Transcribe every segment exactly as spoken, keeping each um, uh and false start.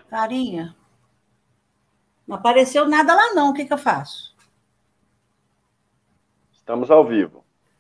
Carinha, não apareceu nada lá não, o que que eu faço? Estamos ao vivo.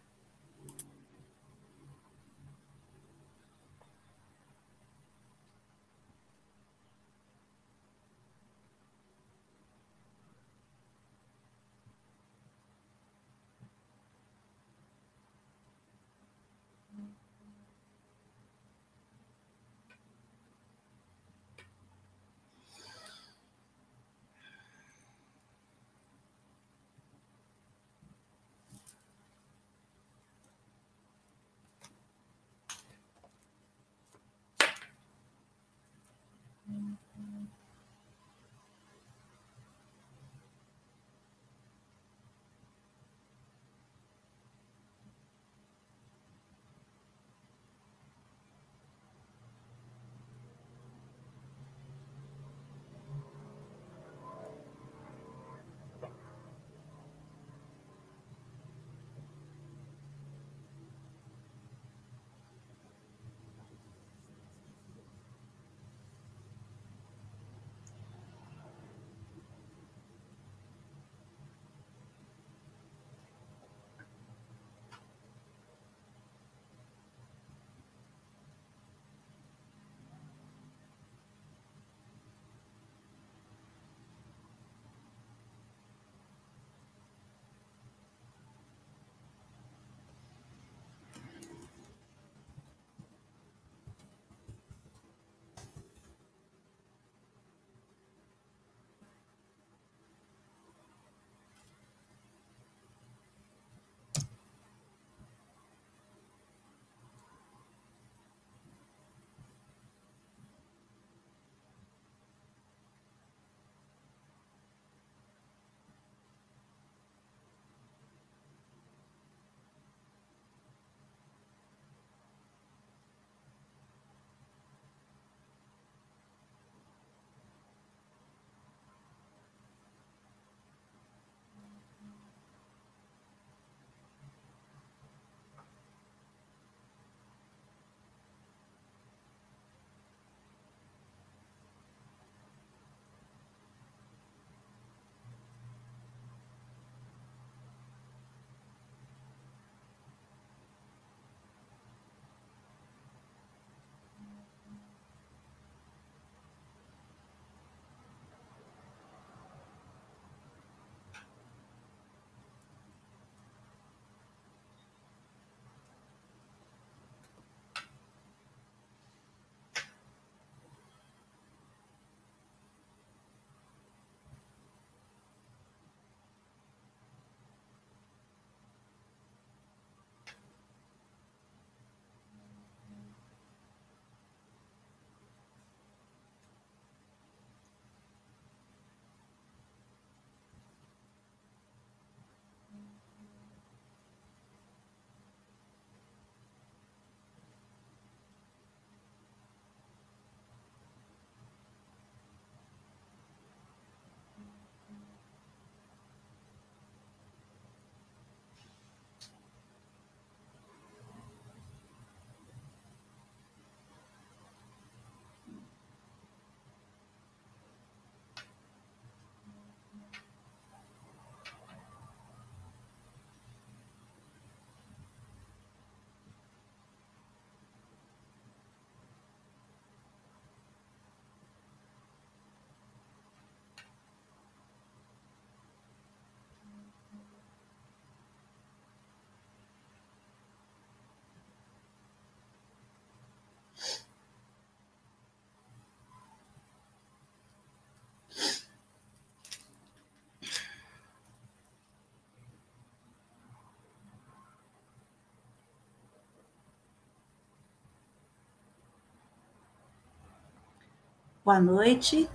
Boa noite.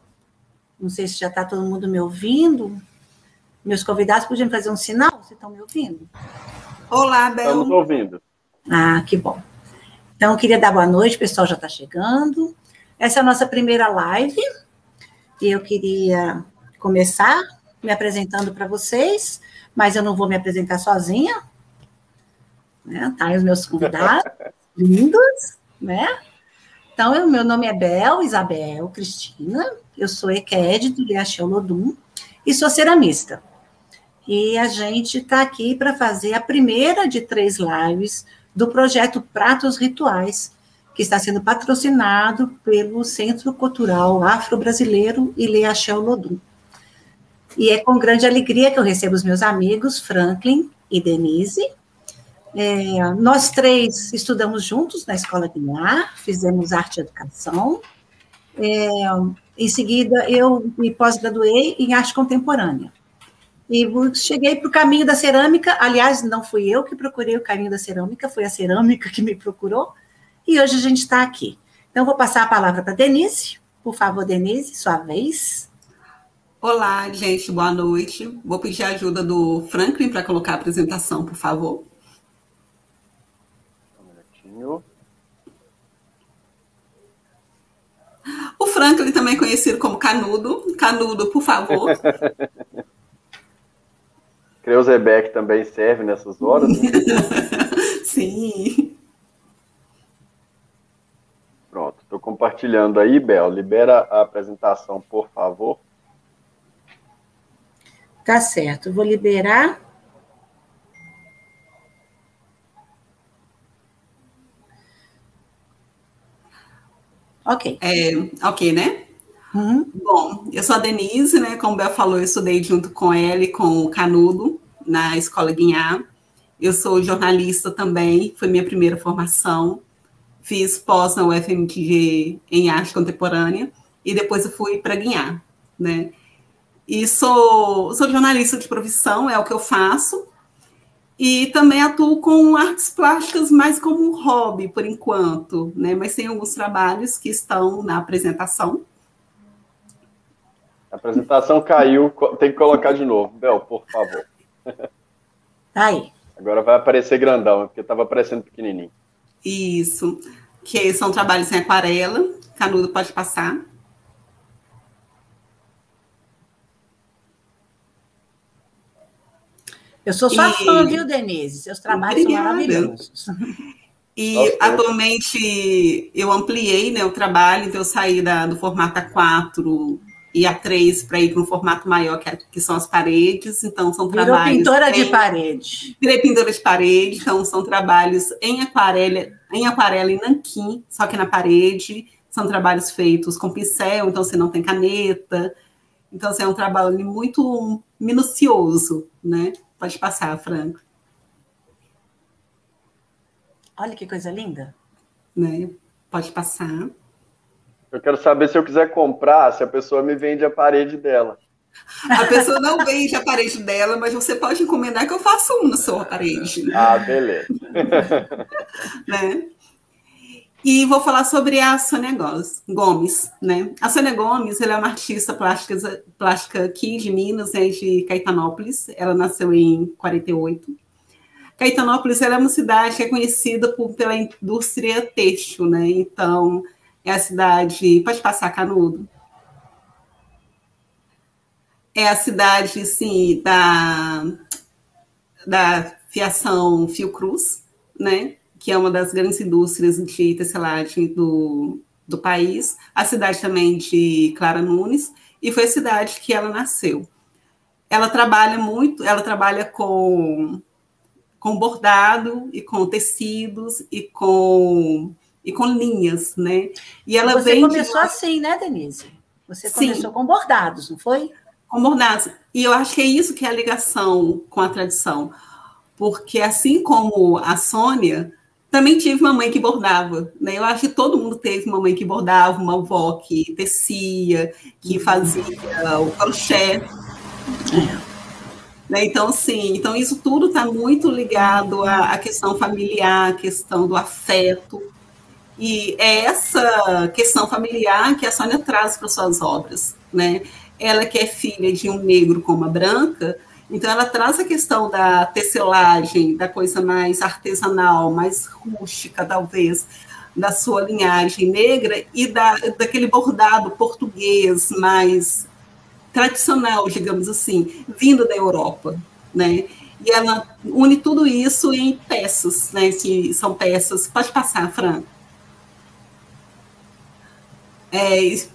Não sei se já está todo mundo me ouvindo. Meus convidados podiam fazer um sinal, se estão me ouvindo? Olá, Bel. Estamos ouvindo. Ah, que bom. Então, eu queria dar boa noite, o pessoal já está chegando. Essa é a nossa primeira live, e eu queria começar me apresentando para vocês, mas eu não vou me apresentar sozinha, né? Tá aí os meus convidados, lindos, né? Então, o meu nome é Bel Isabel Cristina, eu sou E Q E D do Liachel Lodum e sou ceramista. E a gente está aqui para fazer a primeira de três lives do projeto Pratos Rituais, que está sendo patrocinado pelo Centro Cultural Afro-Brasileiro e Liachel Lodum. E é com grande alegria que eu recebo os meus amigos, Franklin e Denise. É, nós três estudamos juntos na Escola Guiar, fizemos arte e educação. É, em seguida, eu me pós-graduei em arte contemporânea. E cheguei para o caminho da cerâmica. Aliás, não fui eu que procurei o caminho da cerâmica, foi a cerâmica que me procurou. E hoje a gente está aqui. Então, vou passar a palavra para a Denise. Por favor, Denise, sua vez. Olá, gente, boa noite. Vou pedir a ajuda do Franklin para colocar a apresentação, por favor. Um minutinho. O Franklin, também conhecido como Canudo. Canudo, por favor. Creuzebeck também serve nessas horas, né? Sim. Pronto, estou compartilhando aí, Bel. Libera a apresentação, por favor. Tá certo, vou liberar. Ok. É, ok, né? Uhum. Bom, eu sou a Denise, né? Como o Bel falou, eu estudei junto com ela e com o Canudo na Escola Guiar. Eu sou jornalista também, foi minha primeira formação. Fiz pós na U F M G em arte contemporânea e depois eu fui para Guiar, né? E sou, sou jornalista de profissão, é o que eu faço. E também atuo com artes plásticas mais como um hobby, por enquanto, né? Mas tem alguns trabalhos que estão na apresentação. A apresentação caiu, tem que colocar de novo. Bel, por favor. Tá aí. Agora vai aparecer grandão, porque estava aparecendo pequenininho. Isso, que são trabalhos em aquarela. Canudo, pode passar. Eu sou só e... fã, viu, Denise? Seus trabalhos Obrigada. São maravilhosos. E Nossa, atualmente eu ampliei, né, o trabalho, então eu saí da, do formato A quatro e A três para ir para um formato maior, que, é, que são as paredes. Então são Virou trabalhos... pintora em, de parede. Virei pintora de parede, então são trabalhos em aquarela, em aquarela e nanquim, só que na parede. São trabalhos feitos com pincel, então você não tem caneta. Então assim, é um trabalho muito minucioso, né? Pode passar, Franco. Olha que coisa linda. Né? Pode passar. Eu quero saber se eu quiser comprar, se a pessoa me vende a parede dela. A pessoa não vende a parede dela, mas você pode encomendar que eu faço um na sua parede. Ah, beleza. Né? E vou falar sobre a Sônia Gomes, né? A Sônia Gomes, ela é uma artista plástica, plástica aqui de Minas, né, de Caetanópolis. Ela nasceu em quarenta e oito. Caetanópolis, ela é uma cidade que é conhecida por, pela indústria têxtil, né? Então, é a cidade... Pode passar, Canudo. É a cidade, assim, da, da fiação Fiocruz, né? Que é uma das grandes indústrias de tecelagem do, do país, a cidade também de Clara Nunes, e foi a cidade que ela nasceu. Ela trabalha muito, ela trabalha com, com bordado e com tecidos e com, e com linhas, né? E ela Você vem começou de... assim, né, Denise? Você Sim. começou com bordados, não foi? Com bordados. E eu acho que é isso que é a ligação com a tradição. Porque assim como a Sônia, também tive uma mãe que bordava, né? Eu acho que todo mundo teve uma mãe que bordava, uma avó que tecia, que fazia o crochê. Né? Então, sim, então isso tudo está muito ligado à, à questão familiar, à questão do afeto. E é essa questão familiar que a Sônia traz para suas obras, né? Ela que é filha de um negro com uma branca, então ela traz a questão da tecelagem, da coisa mais artesanal, mais rústica, talvez, da sua linhagem negra e da, daquele bordado português mais tradicional, digamos assim, vindo da Europa, né? E ela une tudo isso em peças, né? Que são peças... Pode passar, Fran. É, e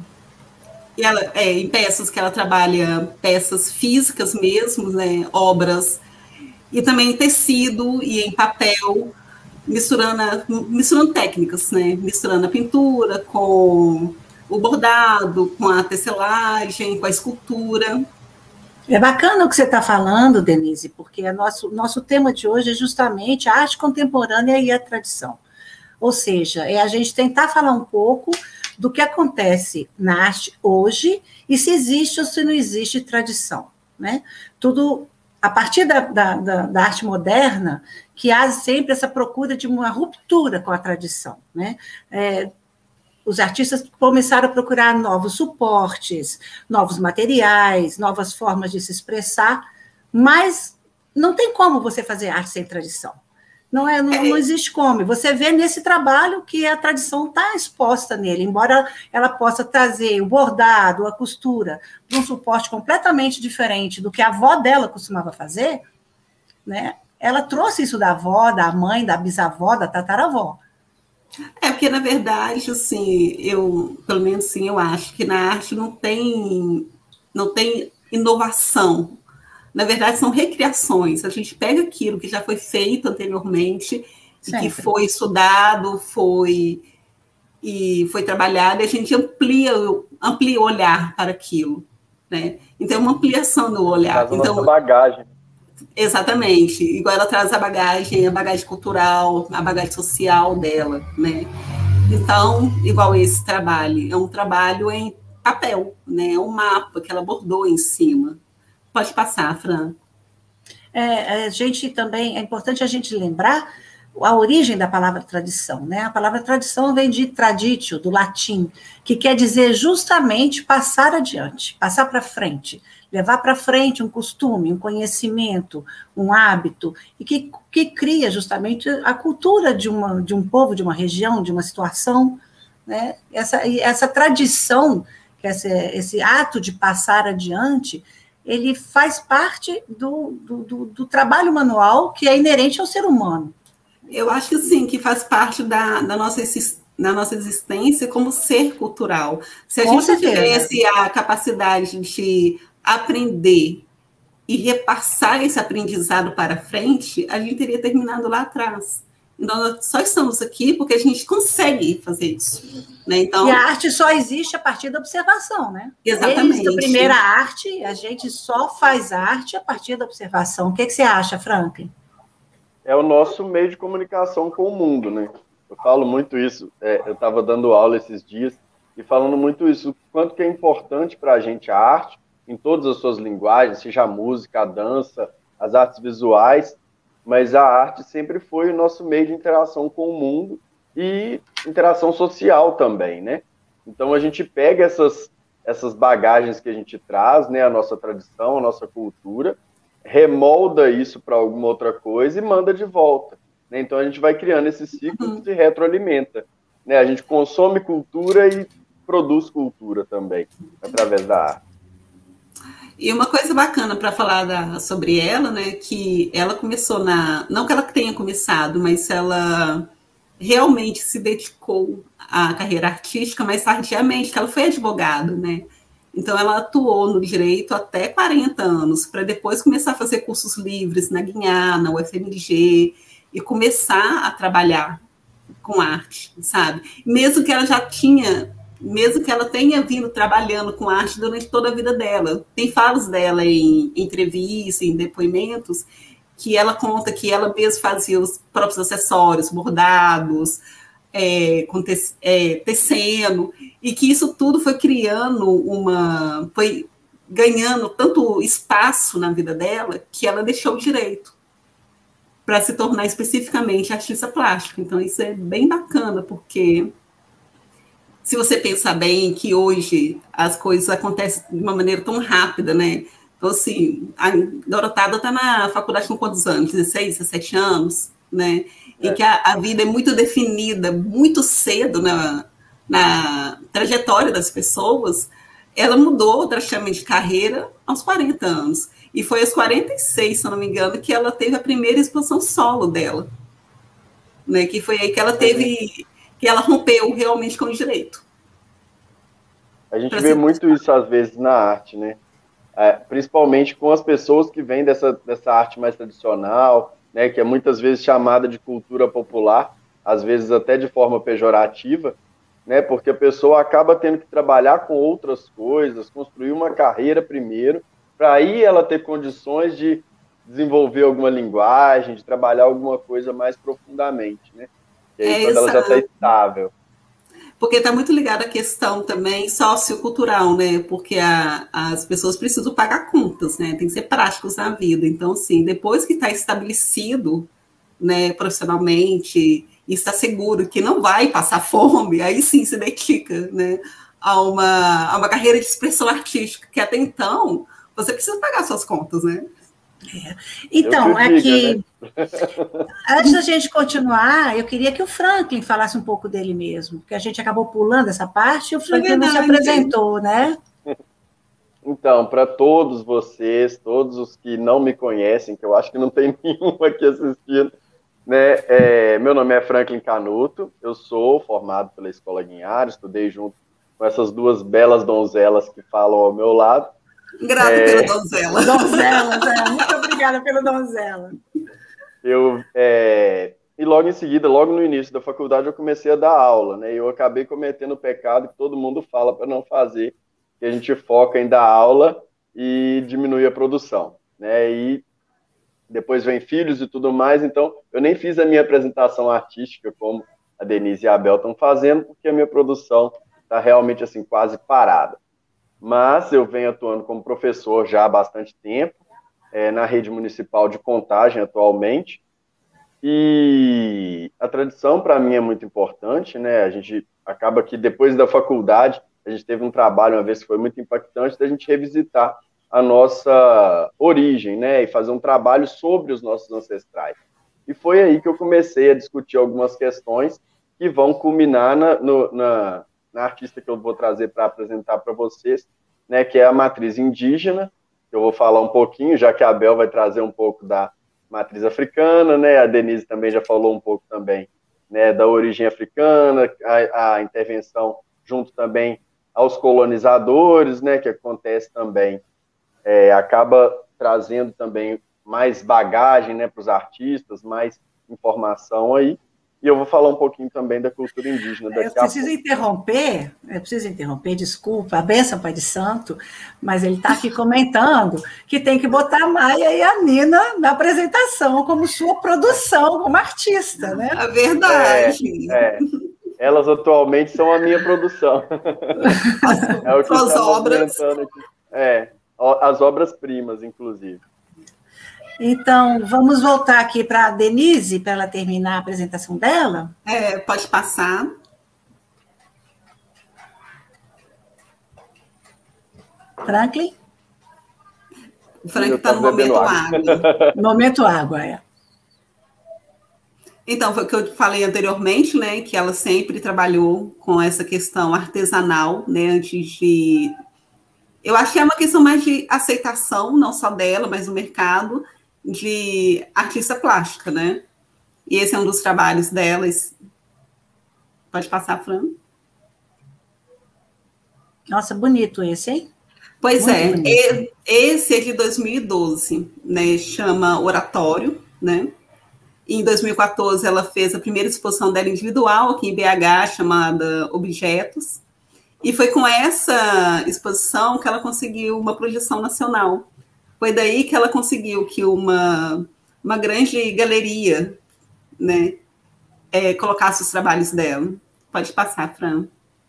ela, é, em peças que ela trabalha, peças físicas mesmo, né, obras, e também em tecido e em papel, misturando, misturando técnicas, né, misturando a pintura com o bordado, com a tecelagem, com a escultura. É bacana o que você está falando, Denise, porque o nosso, nosso tema de hoje é justamente a arte contemporânea e a tradição. Ou seja, é a gente tentar falar um pouco do que acontece na arte hoje e se existe ou se não existe tradição, né? Tudo a partir da, da, da, da arte moderna, que há sempre essa procura de uma ruptura com a tradição, né? É, os artistas começaram a procurar novos suportes, novos materiais, novas formas de se expressar, mas não tem como você fazer arte sem tradição. Não, é, não, não existe como. Você vê nesse trabalho que a tradição está exposta nele, embora ela possa trazer o bordado, a costura, para um suporte completamente diferente do que a avó dela costumava fazer, né? Ela trouxe isso da avó, da mãe, da bisavó, da tataravó. É, porque, na verdade, assim, eu, pelo menos, sim, eu acho que na arte não tem, não tem inovação. Na verdade, são recriações. A gente pega aquilo que já foi feito anteriormente, e que foi estudado, foi, e foi trabalhado, e a gente amplia, amplia o olhar para aquilo, né? Então, é uma ampliação do olhar. Traz a então, nossa bagagem. Exatamente. Igual ela traz a bagagem, a bagagem cultural, a bagagem social dela, né? Então, igual esse trabalho, é um trabalho em papel, né? É um mapa que ela bordou em cima. Pode passar, Fran. É, a gente também, é importante a gente lembrar a origem da palavra tradição, né? A palavra tradição vem de traditio, do latim, que quer dizer justamente passar adiante, passar para frente, levar para frente um costume, um conhecimento, um hábito, e que, que cria justamente a cultura de, uma, de um povo, de uma região, de uma situação, né? Essa, essa tradição, esse, esse ato de passar adiante, ele faz parte do, do, do, do trabalho manual que é inerente ao ser humano. Eu acho que sim, que faz parte da, da, nossa, da nossa existência como ser cultural. Se a Com gente certeza. tivesse a capacidade de aprender e repassar esse aprendizado para frente, a gente teria terminado lá atrás. Então, nós só estamos aqui porque a gente consegue fazer isso. Né? Então, e a arte só existe a partir da observação, né? Exatamente. Desde a primeira arte, a gente só faz arte a partir da observação. O que, que você acha, Franklin? É o nosso meio de comunicação com o mundo, né? Eu falo muito isso, é, eu estava dando aula esses dias e falando muito isso, o quanto que é importante para a gente a arte, em todas as suas linguagens, seja a música, a dança, as artes visuais, mas a arte sempre foi o nosso meio de interação com o mundo e interação social também, né? Então a gente pega essas, essas bagagens que a gente traz, né, a nossa tradição, a nossa cultura, remolda isso para alguma outra coisa e manda de volta, né? Então a gente vai criando esse ciclo que se retroalimenta, né? A gente consome cultura e produz cultura também, através da arte. E uma coisa bacana para falar da, sobre ela, né, que ela começou na... Não que ela tenha começado, mas ela realmente se dedicou à carreira artística mais tardiamente, que ela foi advogada, né? Então, ela atuou no direito até quarenta anos, para depois começar a fazer cursos livres na Guiná, na U F M G, e começar a trabalhar com arte, sabe? Mesmo que ela já tinha, mesmo que ela tenha vindo trabalhando com arte durante toda a vida dela. Tem falas dela em entrevistas, em depoimentos, que ela conta que ela mesma fazia os próprios acessórios, bordados, é, com te, é, tecendo, e que isso tudo foi criando uma... foi ganhando tanto espaço na vida dela que ela deixou o direito para se tornar especificamente artista plástica. Então, isso é bem bacana, porque se você pensar bem que hoje as coisas acontecem de uma maneira tão rápida, né? Então, assim, a Dorotada está na faculdade com quantos anos? dezesseis, dezessete anos, né? É. Em que a, a vida é muito definida, muito cedo na, na trajetória das pessoas. Ela mudou drasticamente de carreira aos quarenta anos. E foi aos quarenta e seis, se eu não me engano, que ela teve a primeira exposição solo dela. Né? Que foi aí que ela teve, que ela rompeu realmente com o direito. A gente vê muito isso, às vezes, na arte, né? É, principalmente com as pessoas que vêm dessa, dessa arte mais tradicional, né, que é muitas vezes chamada de cultura popular, às vezes até de forma pejorativa, né, porque a pessoa acaba tendo que trabalhar com outras coisas, construir uma carreira primeiro, para aí ela ter condições de desenvolver alguma linguagem, de trabalhar alguma coisa mais profundamente, né? E aí, É, quando ela já está estável. Porque está muito ligada à questão também sociocultural, né? Porque a, as pessoas precisam pagar contas, né? Tem que ser práticos na vida. Então, assim, depois que está estabelecido, né, profissionalmente, e está seguro que não vai passar fome, aí sim se dedica, né, a uma, a uma carreira de expressão artística, que até então você precisa pagar suas contas, né? É. Então, é que, né? Antes da gente continuar, eu queria que o Franklin falasse um pouco dele mesmo, porque a gente acabou pulando essa parte e o Franklin é não se apresentou, né? Então, para todos vocês, todos os que não me conhecem, que eu acho que não tem nenhum aqui assistindo, né? É, meu nome é Franklin Canuto, eu sou formado pela Escola Guinharo, estudei junto com essas duas belas donzelas que falam ao meu lado. Grata é... pela donzela. Donzela, é. Muito obrigada pela donzela. Eu, é... E logo em seguida, logo no início da faculdade, eu comecei a dar aula, né? E eu acabei cometendo o pecado que todo mundo fala para não fazer, que a gente foca em dar aula e diminuir a produção, né? E depois vem filhos e tudo mais, então eu nem fiz a minha apresentação artística como a Denise e a Abel estão fazendo, porque a minha produção está realmente assim quase parada. Mas eu venho atuando como professor já há bastante tempo, é, na rede municipal de Contagem atualmente, e a tradição para mim é muito importante, né? A gente acaba que depois da faculdade, a gente teve um trabalho uma vez que foi muito impactante, da gente revisitar a nossa origem, né? E fazer um trabalho sobre os nossos ancestrais. E foi aí que eu comecei a discutir algumas questões que vão culminar na, no, na, na artista que eu vou trazer para apresentar para vocês, né? Que é a matriz indígena, que eu vou falar um pouquinho, já que a Abel vai trazer um pouco da matriz africana, né? A Denise também já falou um pouco também, né, da origem africana, a, a intervenção junto também aos colonizadores, né, que acontece também, é, acaba trazendo também mais bagagem, né, para os artistas, mais informação aí. E eu vou falar um pouquinho também da cultura indígena daqui a pouco. Eu preciso interromper, eu preciso interromper, desculpa, a benção, Pai de Santo, mas ele está aqui comentando que tem que botar a Maia e a Nina na apresentação como sua produção, como artista, né? É verdade. É, é. Elas atualmente são a minha produção. As, é o que as obras. Aqui. É, as obras-primas, inclusive. Então, vamos voltar aqui para a Denise, para ela terminar a apresentação dela? É, pode passar. Franklin? O Franklin está no momento água. água. Momento água, é. Então, foi o que eu falei anteriormente, né, que ela sempre trabalhou com essa questão artesanal, né, antes de... Eu acho que é uma questão mais de aceitação, não só dela, mas do mercado, de artista plástica, né? E esse é um dos trabalhos delas. Pode passar, Fran? Nossa, bonito esse, hein? Pois Muito é, bonito. Esse é de dois mil e doze, né? Chama Oratório, né? E em dois mil e quatorze ela fez a primeira exposição dela individual aqui em B H, chamada Objetos. E foi com essa exposição que ela conseguiu uma projeção nacional. Foi daí que ela conseguiu que uma, uma grande galeria, né, é, colocasse os trabalhos dela. Pode passar, Fran.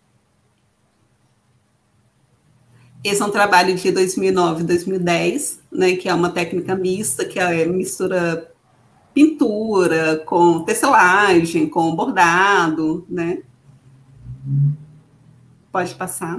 Esse é um trabalho de dois mil e nove, dois mil e dez, né, que é uma técnica mista, que é mistura pintura com tecelagem, com bordado, né? Pode passar.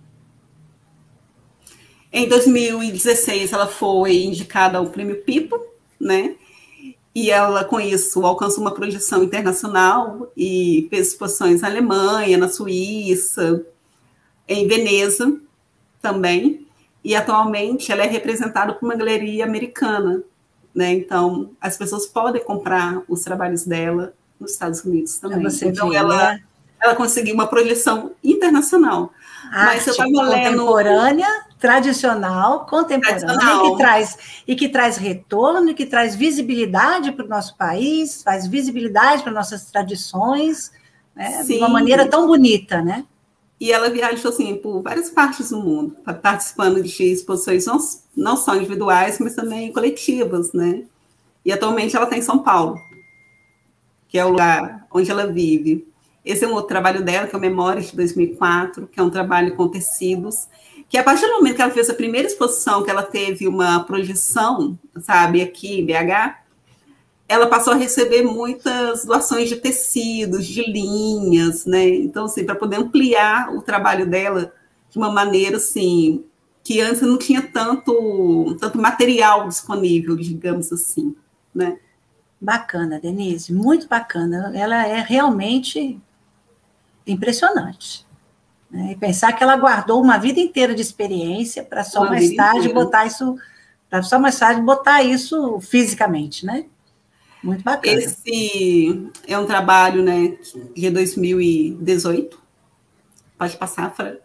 Em dois mil e dezesseis, ela foi indicada ao Prêmio Pipa, né? E ela, com isso, alcançou uma projeção internacional e fez exposições na Alemanha, na Suíça, em Veneza também. E, atualmente, ela é representada por uma galeria americana, né? Então, as pessoas podem comprar os trabalhos dela nos Estados Unidos também. Você então, vê, ela... né? ela conseguiu uma projeção internacional. Arte Mas eu contemporânea, lendo... tradicional, contemporânea, tradicional. E, que traz, e que traz retorno, e que traz visibilidade para o nosso país, faz visibilidade para nossas tradições, né, de uma maneira tão bonita, né? E ela viajou assim, por várias partes do mundo, participando de exposições não, não só individuais, mas também coletivas, né? E atualmente ela está em São Paulo, que é o lugar onde ela vive. Esse é um outro trabalho dela, que é o Memórias de dois mil e quatro, que é um trabalho com tecidos, que a partir do momento que ela fez a primeira exposição, que ela teve uma projeção, sabe, aqui em B H, ela passou a receber muitas doações de tecidos, de linhas, né? Então, assim, para poder ampliar o trabalho dela de uma maneira, assim, que antes não tinha tanto, tanto material disponível, digamos assim, né? Bacana, Denise, muito bacana. Ela é realmente impressionante. Né? E pensar que ela guardou uma vida inteira de experiência para só uma mais tarde inteira. botar isso, para só mais tarde botar isso fisicamente, né? Muito bacana. Esse é um trabalho, né, de dois mil e dezoito. Pode passar, Fran.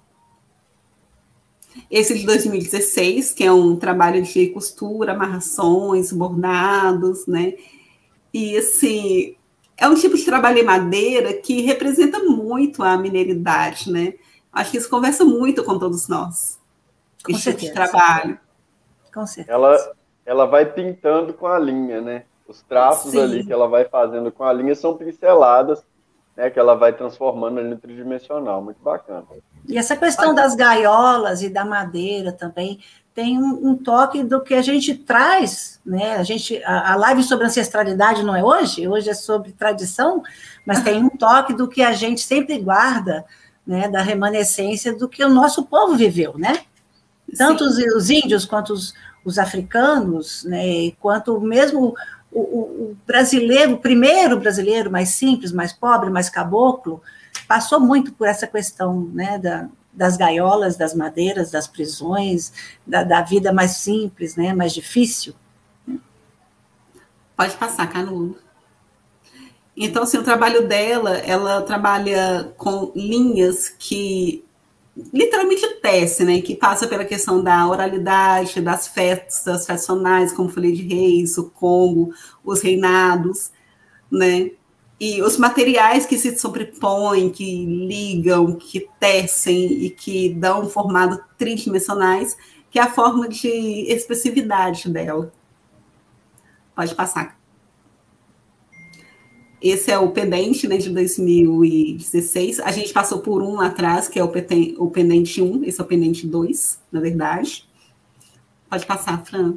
Esse de dois mil e dezesseis, que é um trabalho de costura, amarrações, bordados, né? E, assim, é um tipo de trabalho em madeira que representa muito a mineiridade, né? Acho que isso conversa muito com todos nós. Com esse certeza. tipo de trabalho. Com certeza. Ela, ela vai pintando com a linha, né? Os traços Sim. ali que ela vai fazendo com a linha são pinceladas, né, que ela vai transformando no tridimensional. Muito bacana. E essa questão das gaiolas e da madeira também tem um, um toque do que a gente traz, né? A, gente, a, a live sobre ancestralidade não é hoje, hoje é sobre tradição, mas tem um toque do que a gente sempre guarda, né, da remanescência do que o nosso povo viveu, né? Tanto os, os índios quanto os, os africanos, né, quanto mesmo o, o, o brasileiro, o primeiro brasileiro mais simples, mais pobre, mais caboclo, passou muito por essa questão, né, da, das gaiolas, das madeiras, das prisões, da, da vida mais simples, né, mais difícil. Pode passar, Canudo. Então, assim, o trabalho dela, ela trabalha com linhas que literalmente tece, né, que passa pela questão da oralidade, das festas tradicionais, como Folia de Reis, o Congo, os reinados, né, e os materiais que se sobrepõem, que ligam, que tecem e que dão um formato tridimensionais, que é a forma de expressividade dela. Pode passar. Esse é o pendente, né, de dois mil e dezesseis. A gente passou por um lá atrás, que é o, peten, o pendente um, esse é o pendente dois, na verdade. Pode passar, Fran.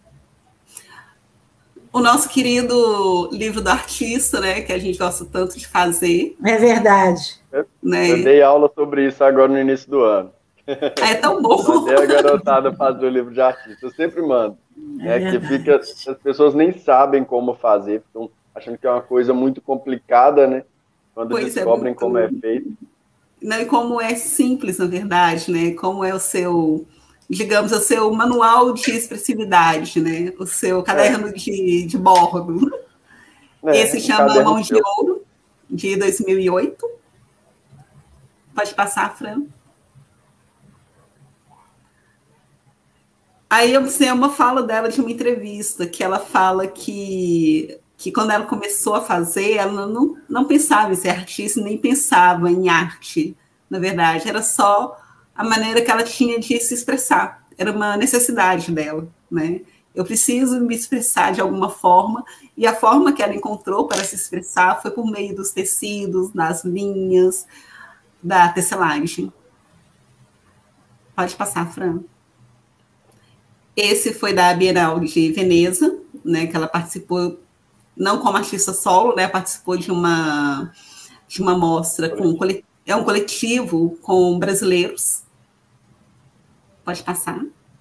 O nosso querido livro do artista, né, que a gente gosta tanto de fazer. É verdade. Eu, né? eu dei aula sobre isso agora no início do ano. É tão bom. Mandei a garotada fazer o livro de artista. Eu sempre mando. É né, que fica, as pessoas nem sabem como fazer, ficam achando que é uma coisa muito complicada, né? Quando pois descobrem é muito... como é feito. Não, e como é simples, na verdade, né? Como é o seu, digamos, o seu manual de expressividade, né? O seu caderno é. de, de bordo. É, Esse um chama Mão de Ouro, de dois mil e oito. Pode passar, Fran. Aí eu sei uma fala dela de uma entrevista, que ela fala que... que quando ela começou a fazer, ela não, não pensava em ser artista, nem pensava em arte, na verdade. Era só a maneira que ela tinha de se expressar. Era uma necessidade dela, né? Eu preciso me expressar de alguma forma, e a forma que ela encontrou para se expressar foi por meio dos tecidos, das linhas, da tecelagem. Pode passar, Fran. Esse foi da Bienal de Veneza, né, que ela participou não como artista solo, né, participou de uma, de uma mostra, com, é um coletivo com brasileiros. Pode passar.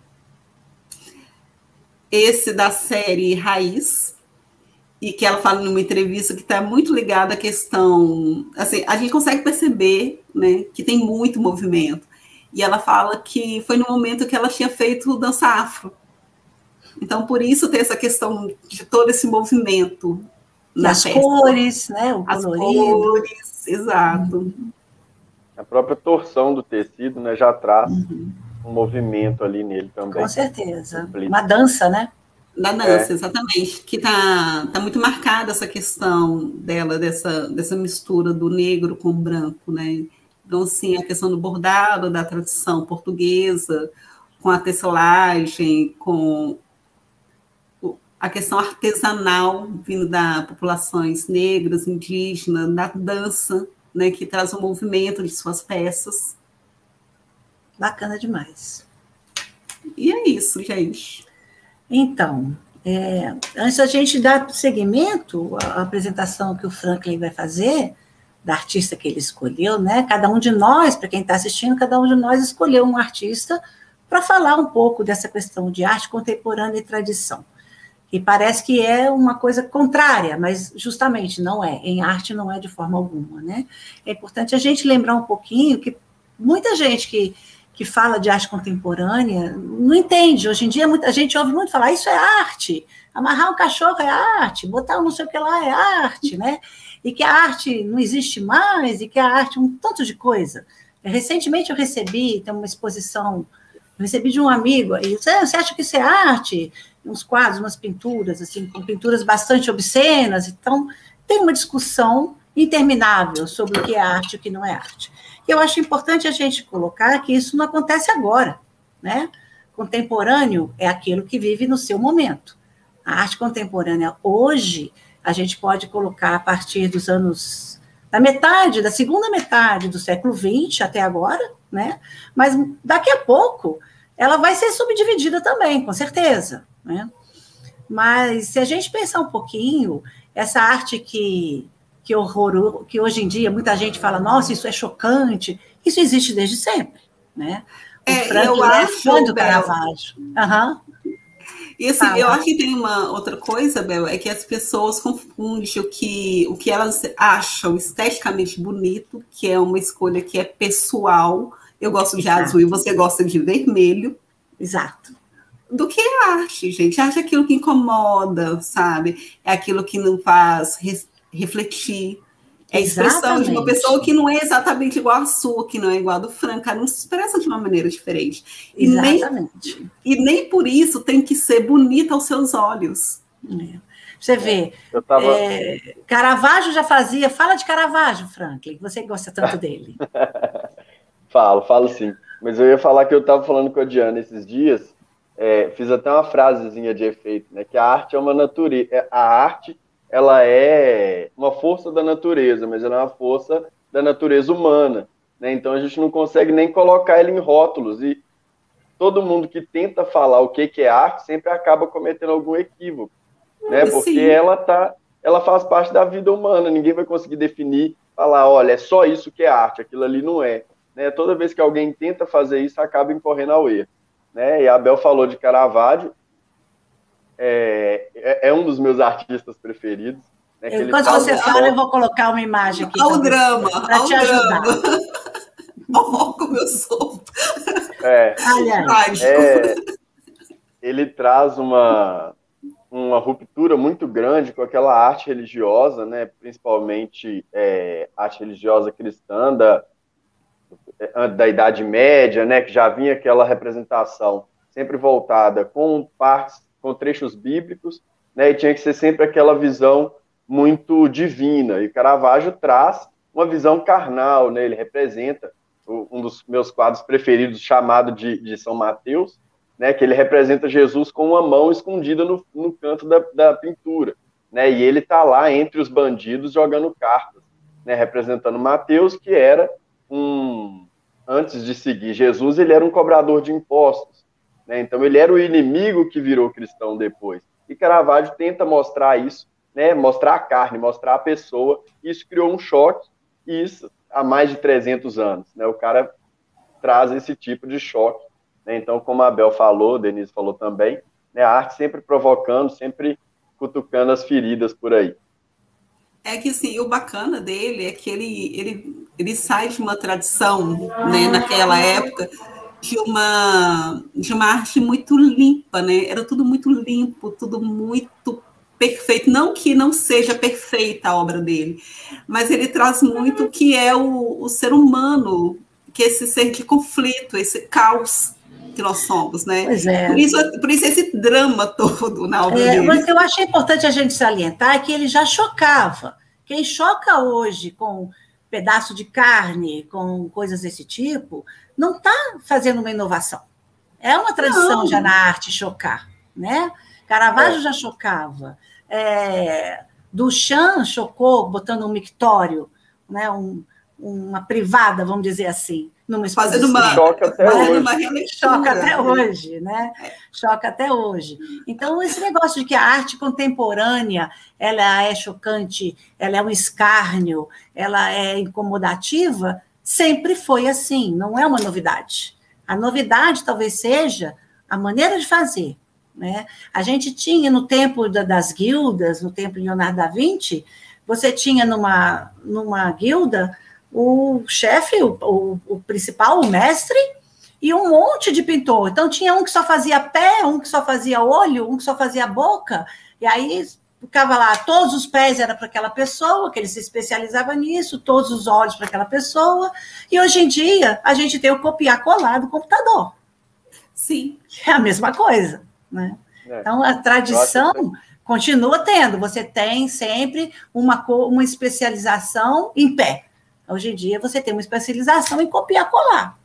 Esse da série Raiz, e que ela fala numa entrevista que está muito ligada à questão... Assim, a gente consegue perceber, né, que tem muito movimento. E ela fala que foi no momento que ela tinha feito dança afro. Então, por isso tem essa questão de todo esse movimento. As cores, né? O As colorido. cores. Exato. A própria torção do tecido, né, já traz uhum. um movimento ali nele também. Com certeza. Uma dança, né? Da dança, é. exatamente. Que tá, tá muito marcada essa questão dela, dessa, dessa mistura do negro com o branco, né? Então, assim, a questão do bordado, da tradição portuguesa, com a tecelagem, com a questão artesanal vindo das populações negras, indígenas, da dança, né, que traz um movimento de suas peças. Bacana demais. E é isso, gente. Então, é, antes da gente dar seguimento à apresentação que o Franklin vai fazer, da artista que ele escolheu, né? Cada um de nós, para quem está assistindo, cada um de nós escolheu um artista para falar um pouco dessa questão de arte contemporânea e tradição. E parece que é uma coisa contrária, mas justamente não é. Em arte não é de forma alguma, né? É importante a gente lembrar um pouquinho que muita gente que, que fala de arte contemporânea não entende. Hoje em dia muita gente ouve muito falar, isso é arte, amarrar um cachorro é arte, botar um não sei o que lá é arte, né? E que a arte não existe mais, e que a arte é um tanto de coisa. Recentemente eu recebi, tem uma exposição, eu recebi de um amigo, e você, você acha que isso é arte? Uns quadros, umas pinturas, assim, com pinturas bastante obscenas. Então, tem uma discussão interminável sobre o que é arte e o que não é arte. E eu acho importante a gente colocar que isso não acontece agora, né? Contemporâneo é aquilo que vive no seu momento. A arte contemporânea hoje, a gente pode colocar a partir dos anos, da metade, da segunda metade do século vinte até agora, né? Mas daqui a pouco ela vai ser subdividida também, com certeza, né? Mas se a gente pensar um pouquinho, essa arte que, que horror, que hoje em dia muita gente fala, nossa, isso é chocante, isso existe desde sempre, né? O é, Franklin é fã do Caravaggio. Aham. E assim, ah, eu acho que tem uma outra coisa, Bel, é que as pessoas confundem o que, o que elas acham esteticamente bonito, que é uma escolha que é pessoal. Eu gosto de azul e você gosta de vermelho. Exato. Do que é arte, gente. Arte é aquilo que incomoda, sabe? É aquilo que não faz re refletir. É a expressão exatamente. De uma pessoa que não é exatamente igual a sua, que não é igual a do Franca, não se expressa de uma maneira diferente. E exatamente. Nem, e nem por isso tem que ser bonita aos seus olhos. É. Você vê, Eu tava... é, Caravaggio já fazia... Fala de Caravaggio, Franklin, você gosta tanto dele. Falo, falo sim. Mas eu ia falar que eu estava falando com a Diana esses dias, é, fiz até uma frasezinha de efeito, né? Que a arte é uma natureza. A arte, ela é uma força da natureza, mas ela é uma força da natureza humana, né? Então a gente não consegue nem colocar ela em rótulos. E todo mundo que tenta falar o que, que é arte sempre acaba cometendo algum equívoco, né? Porque sim. ela tá, ela faz parte da vida humana. Ninguém vai conseguir definir, falar, olha, é só isso que é arte, aquilo ali não é. Né, toda vez que alguém tenta fazer isso, acaba incorrendo ao erro. Né? E a Bel falou de Caravaggio, é, é, é um dos meus artistas preferidos. Né, eu, enquanto você ao, fala, ao, eu vou colocar uma imagem aqui. Ao drama, para te ajudar. Oh, como eu sou. É, é, ele traz uma, uma ruptura muito grande com aquela arte religiosa, né, principalmente é, arte religiosa cristã da da Idade Média, né, que já vinha aquela representação sempre voltada com partes, com trechos bíblicos, né, e tinha que ser sempre aquela visão muito divina, e Caravaggio traz uma visão carnal, né, ele representa um dos meus quadros preferidos, chamado de, de São Mateus, né, que ele representa Jesus com uma mão escondida no, no canto da, da pintura, né, e ele está lá entre os bandidos jogando cartas, né, representando Mateus, que era um... antes de seguir Jesus, ele era um cobrador de impostos, né? Então ele era o inimigo que virou cristão depois. E Caravaggio tenta mostrar isso, né? Mostrar a carne, mostrar a pessoa. Isso criou um choque, e isso há mais de trezentos anos, né? O cara traz esse tipo de choque, né? Então, como a Bel falou, Denise falou também, né? A arte sempre provocando, sempre cutucando as feridas por aí. É que, assim, o bacana dele é que ele, ele, ele sai de uma tradição, né, naquela época, de uma, de uma arte muito limpa, né? Era tudo muito limpo, tudo muito perfeito, não que não seja perfeita a obra dele, mas ele traz muito o que é o, o ser humano, que é esse ser de conflito, esse caos que nós somos, né? Pois é. Por isso, por isso esse drama todo na obra É, dele. mas eu achei importante a gente salientar que ele já chocava. Quem choca hoje com pedaço de carne, com coisas desse tipo, não está fazendo uma inovação. É uma tradição não. já na arte chocar, né? Caravaggio é. já chocava. É, Duchamp chocou botando um mictório, né? um, uma privada, vamos dizer assim, numa fazendo uma choca até hoje. Uma choca até hoje, né? Choca até hoje. Então, esse negócio de que a arte contemporânea ela é chocante, ela é um escárnio, ela é incomodativa, sempre foi assim, não é uma novidade. A novidade talvez seja a maneira de fazer. Né? A gente tinha no tempo da, das guildas, no tempo de Leonardo da Vinci, você tinha numa, numa guilda o chefe, o, o, o principal, o mestre, e um monte de pintor. Então, tinha um que só fazia pé, um que só fazia olho, um que só fazia boca, e aí ficava lá, todos os pés eram para aquela pessoa, que ele se especializava nisso, todos os olhos para aquela pessoa, e hoje em dia, a gente tem o copiar-colar do computador. Sim. É a mesma coisa, né? É. Então, a tradição continua tendo, você tem sempre uma, uma especialização em pé. Hoje em dia, você tem uma especialização em copiar-colar.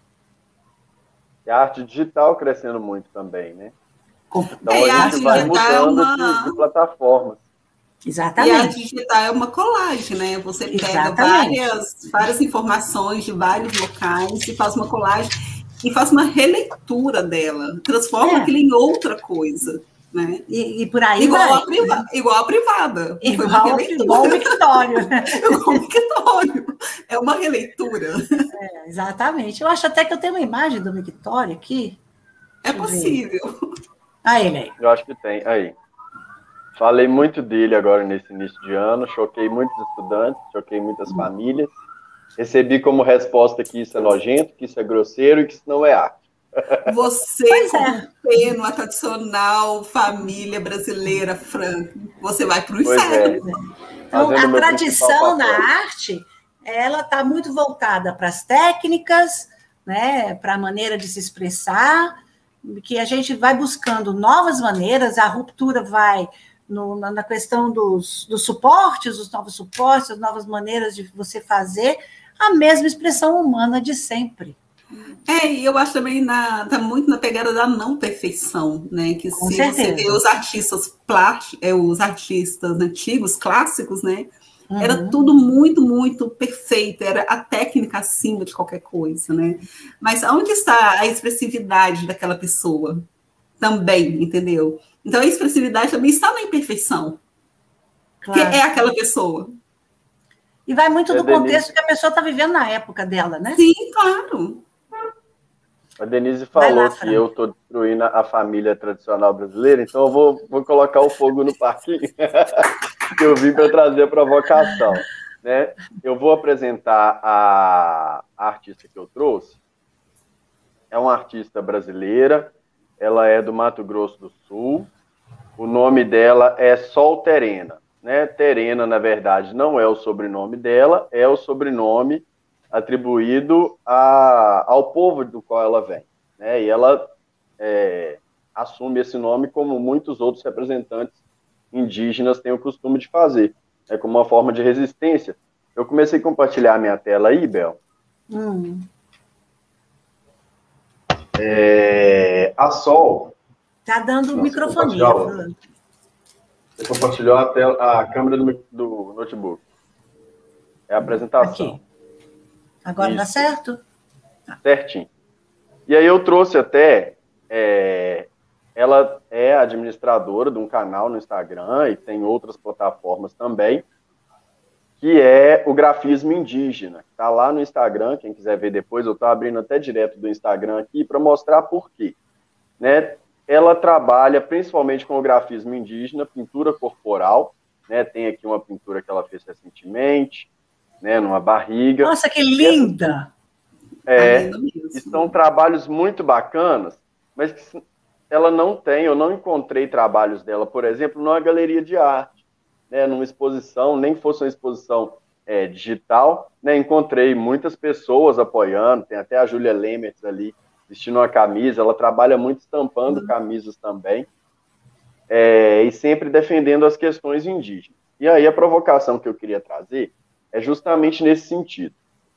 E a arte digital crescendo muito também, né? Então, é, a gente a vai mudando uma... de, de plataformas. Exatamente. E a arte digital é uma colagem, né? Você pega várias, várias informações de vários locais e faz uma colagem e faz uma releitura dela, transforma é. aquilo em outra coisa. Né? E, e por aí igual, vai, a priva, né? igual a privada. Igual, foi uma igual o mictório. Né? igual o mictório. É uma releitura. É, exatamente. Eu acho até que eu tenho uma imagem do mictório aqui. É possível. Ah, ele aí. Eu acho que tem. Aí. Falei muito dele agora nesse início de ano, choquei muitos estudantes, choquei muitas hum. famílias. Recebi como resposta que isso é nojento, que isso é grosseiro e que isso não é arte. Você, corrompendo é. a tradicional família brasileira franca, você vai para o inferno. É. Então, a tradição na arte, ela está muito voltada para as técnicas, né, para a maneira de se expressar, que a gente vai buscando novas maneiras, a ruptura vai no, na questão dos, dos suportes, os novos suportes, as novas maneiras de você fazer a mesma expressão humana de sempre. É, e eu acho também na, tá muito na pegada da não perfeição, né? Que Com se certeza. Você vê os artistas plásticos, é, os artistas antigos, clássicos, né? Uhum. Era tudo muito, muito perfeito, era a técnica acima de qualquer coisa, né? Mas onde está a expressividade daquela pessoa? Também, entendeu? Então a expressividade também está na imperfeição. Claro. Que é aquela pessoa. E vai muito do contexto que a pessoa está vivendo na época dela, né? Sim, claro. A Denise falou lá, que eu estou destruindo a família tradicional brasileira, então eu vou, vou colocar o fogo no parquinho, que eu vim para trazer a provocação. Né? Eu vou apresentar a, a artista que eu trouxe. É uma artista brasileira, ela é do Mato Grosso do Sul, o nome dela é Sol Terena. Né? Terena, na verdade, não é o sobrenome dela, é o sobrenome atribuído a, ao povo do qual ela vem. Né? E ela é, assume esse nome como muitos outros representantes indígenas têm o costume de fazer, né? Como uma forma de resistência. Eu comecei a compartilhar a minha tela aí, Bel. Hum. É, a Sol... Está dando o microfone. Você compartilhou a, tela, a câmera do, do notebook. É a apresentação. Aqui. Agora dá certo? Certinho. E aí eu trouxe até... É, ela é administradora de um canal no Instagram e tem outras plataformas também, que é o Grafismo Indígena. Está lá no Instagram, quem quiser ver depois, eu estou abrindo até direto do Instagram aqui para mostrar por quê. Né? Ela trabalha principalmente com o grafismo indígena, pintura corporal, né? Tem aqui uma pintura que ela fez recentemente, né, numa barriga. Nossa, que linda! É, e são trabalhos muito bacanas, mas que ela não tem, eu não encontrei trabalhos dela, por exemplo, numa galeria de arte. né, numa exposição, nem fosse uma exposição é, digital, né, encontrei muitas pessoas apoiando, tem até a Júlia Lemertz ali, vestindo uma camisa, ela trabalha muito estampando camisas também, é, e sempre defendendo as questões indígenas. E aí a provocação que eu queria trazer é justamente nesse sentido.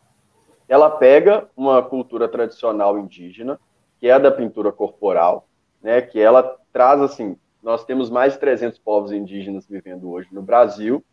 Ela pega uma cultura tradicional indígena, que é a da pintura corporal, né, que ela traz, assim, nós temos mais de trezentos povos indígenas vivendo hoje no Brasil,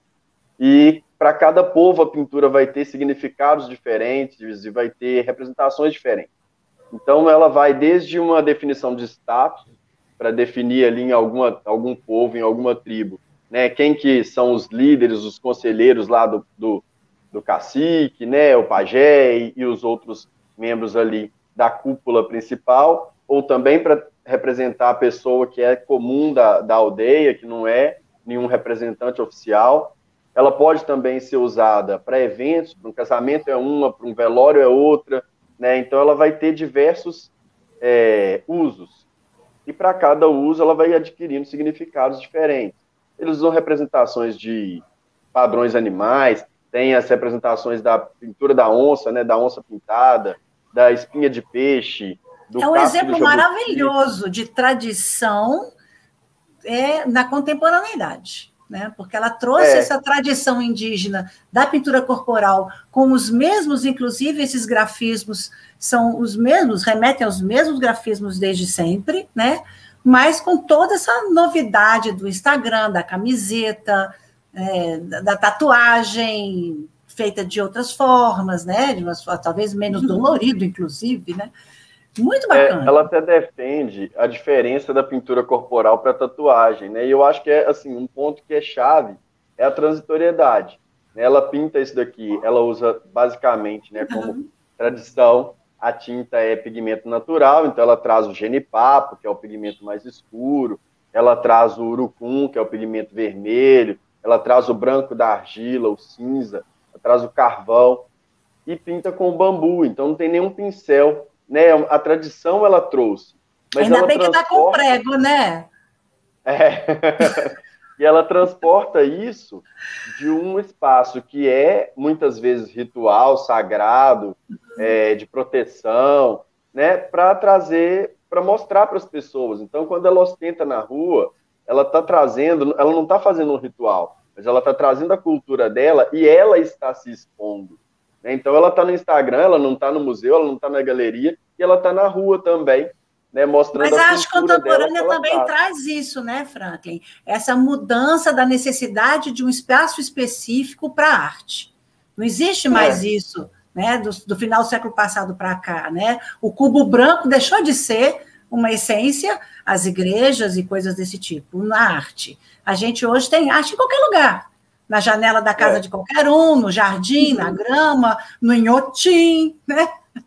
e para cada povo a pintura vai ter significados diferentes e vai ter representações diferentes. Então ela vai desde uma definição de status, para definir ali em alguma, algum povo, em alguma tribo, né, quem que são os líderes, os conselheiros lá do, do, do cacique, né, o pajé e, e os outros membros ali da cúpula principal, ou também para representar a pessoa que é comum da, da aldeia, que não é nenhum representante oficial. Ela pode também ser usada para eventos, para um casamento é uma, para um velório é outra, né? Então ela vai ter diversos é, usos. E para cada uso ela vai adquirindo significados diferentes. Eles usam representações de padrões animais, tem as representações da pintura da onça, né, da onça pintada, da espinha de peixe, do é um exemplo de maravilhoso de tradição é, na contemporaneidade, né? Porque ela trouxe é. essa tradição indígena da pintura corporal com os mesmos, inclusive esses grafismos são os mesmos, remetem aos mesmos grafismos desde sempre, né? Mas com toda essa novidade do Instagram, da camiseta, é, da, da tatuagem feita de outras formas, né? De uma, talvez menos dolorido, inclusive, né? Muito bacana. É, ela até defende a diferença da pintura corporal para a tatuagem, né? E eu acho que é assim, um ponto que é chave é a transitoriedade. Ela pinta isso daqui, ela usa basicamente, né, como uhum. tradição, a tinta é pigmento natural, então ela traz o genipapo, que é o pigmento mais escuro, ela traz o urucum, que é o pigmento vermelho, ela traz o branco da argila, o cinza, ela traz o carvão, e pinta com o bambu, então não tem nenhum pincel, né? A tradição ela trouxe. Mas ainda ela bem transporta... que tá com prego, né? É. E ela transporta isso de um espaço que é, muitas vezes, ritual, sagrado, é, de proteção, né? Para trazer, para mostrar para as pessoas. Então, quando ela ostenta na rua, ela está trazendo, ela não está fazendo um ritual, mas ela está trazendo a cultura dela e ela está se expondo. Então, ela está no Instagram, ela não está no museu, ela não está na galeria, e ela está na rua também, né, mostrando Mas a a arte contemporânea também traz. traz isso, né, Franklin? Essa mudança da necessidade de um espaço específico para a arte. Não existe mais é. isso, né, do, do final do século passado para cá, né? O cubo branco deixou de ser uma essência, as igrejas e coisas desse tipo, na arte. A gente hoje tem arte em qualquer lugar. Na janela da casa é. de qualquer um, no jardim, uhum. na grama, no inhotim, né?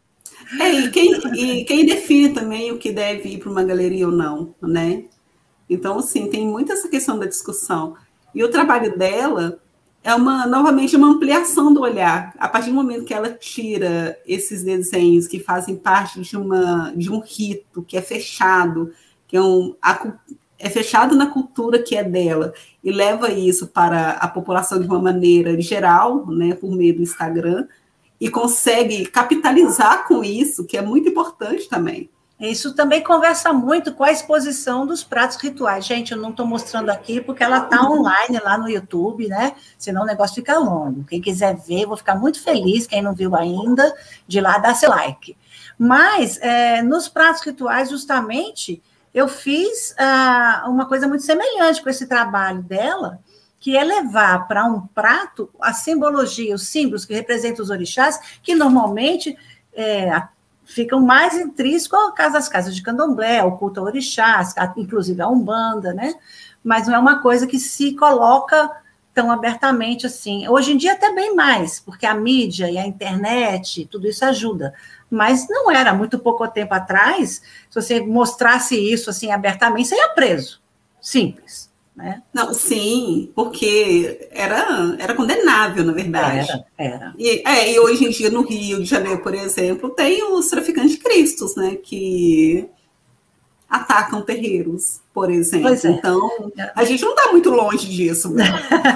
É, e, quem, e quem define também o que deve ir para uma galeria ou não, né? Então, assim, tem muito essa questão da discussão. E o trabalho dela é, uma, novamente, uma ampliação do olhar. A partir do momento que ela tira esses desenhos que fazem parte de, uma, de um rito, que é fechado, que é um... A, é fechado na cultura que é dela, e leva isso para a população de uma maneira geral, né, por meio do Instagram, e consegue capitalizar com isso, que é muito importante também. Isso também conversa muito com a exposição dos pratos rituais. Gente, eu não estou mostrando aqui porque ela está online lá no YouTube, né? Senão o negócio fica longo. Quem quiser ver, eu vou ficar muito feliz, quem não viu ainda, de lá dar seu like. Mas, é, nos pratos rituais, justamente... eu fiz ah, uma coisa muito semelhante com esse trabalho dela, que é levar para um prato a simbologia, os símbolos que representam os orixás, que normalmente é, ficam mais intrínsecos às casas de candomblé, ao culto a orixás, inclusive a umbanda, né? Mas não é uma coisa que se coloca tão abertamente assim. Hoje em dia até bem mais, porque a mídia e a internet, tudo isso ajuda. Mas não era, muito pouco tempo atrás, se você mostrasse isso assim abertamente, você ia preso. Simples, né? Não, sim, porque era, era condenável, na verdade. Era, era. E, é, e hoje em dia, no Rio de Janeiro, por exemplo, tem os traficantes de Cristos, né? Que atacam terreiros, por exemplo. Pois é. Então, a gente não está muito longe disso. Né?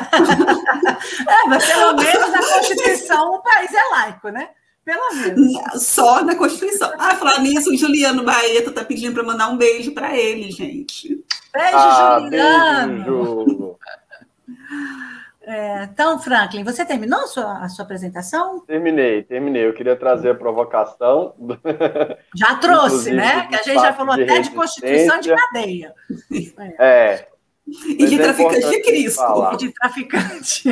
É, mas pelo menos na Constituição o país é laico, né? Pelo menos. Só na Constituição. Ah, falar nisso, o Juliano Baeta está pedindo para mandar um beijo para ele, gente. Beijo, ah, Juliano! Beijo. É, então, Franklin, você terminou a sua, a sua apresentação? Terminei, terminei. Eu queria trazer a provocação. Já trouxe, né? Que a gente já falou até de Constituição de cadeia. É. é. E de é traficante de Cristo. E de traficante.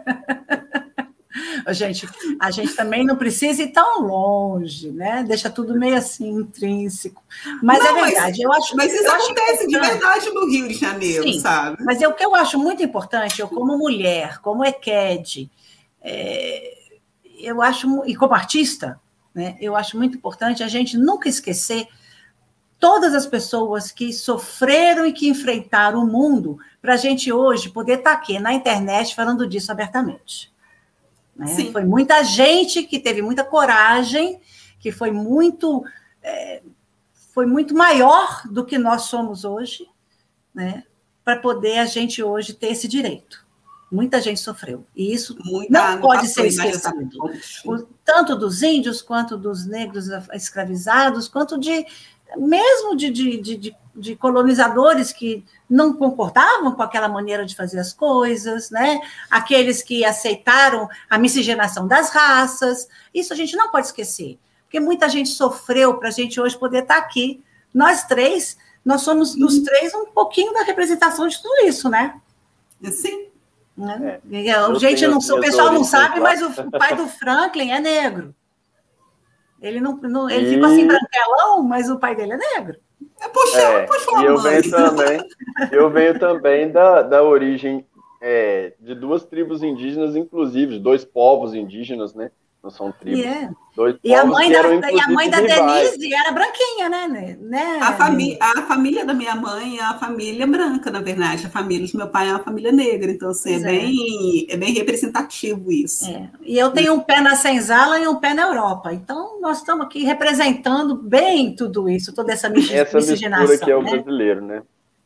Gente, a gente também não precisa ir tão longe, né? Deixa tudo meio assim, intrínseco. Mas não, é verdade, mas, eu acho... Mas isso eu acontece acho de verdade no Rio de Janeiro, Sim, sabe? Mas é o que eu acho muito importante, eu como mulher, como E C A D, é, eu acho, e como artista, né, eu acho muito importante a gente nunca esquecer todas as pessoas que sofreram e que enfrentaram o mundo para a gente hoje poder estar aqui na internet falando disso abertamente. Né? Foi muita gente que teve muita coragem, que foi muito, é, foi muito maior do que nós somos hoje, né? Para poder a gente hoje ter esse direito. Muita gente sofreu. E isso Muita não pode ser esquecido. O, tanto dos índios, quanto dos negros escravizados, quanto de mesmo de, de, de, de colonizadores que não concordavam com aquela maneira de fazer as coisas, né? Aqueles que aceitaram a miscigenação das raças. Isso a gente não pode esquecer, porque muita gente sofreu para a gente hoje poder estar aqui. Nós três, nós somos, os três, um pouquinho da representação de tudo isso, né? Sim. Né? É. A gente não, o pessoal não sabe, mas o, o pai do Franklin é negro. Ele, não, não, ele e... ficou assim branquelão, mas o pai dele é negro. É, poxa, é, poxa, e eu venho também, eu venho também da, da origem é, de duas tribos indígenas, inclusive, dois povos indígenas, né? Não são tribos. Yeah. Dois e, povos a mãe que da, eram, e a mãe da Denise era branquinha, né? né? A, famí a família da minha mãe é a família branca, na verdade. A família do meu pai é uma família negra. Então, assim, é, é. Bem, é bem representativo isso. É. E eu tenho um pé na senzala e um pé na Europa. Então, nós estamos aqui representando bem tudo isso, toda essa miscigenação. Essa mistura que é o né? brasileiro, né?